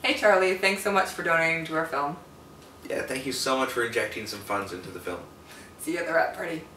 Hey Charlie, thanks so much for donating to our film. Yeah, thank you so much for injecting some funds into the film. See you at the wrap party.